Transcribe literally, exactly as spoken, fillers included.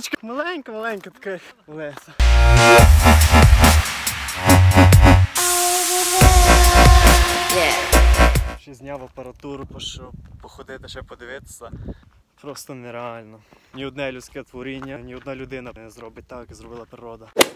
Річка маленька-маленька така леса. Ще зняв апаратуру, пішов походити, ще подивитися. Просто нереально. Ні одне людське творіння, ні одна людина не зробить так, як зробила природа.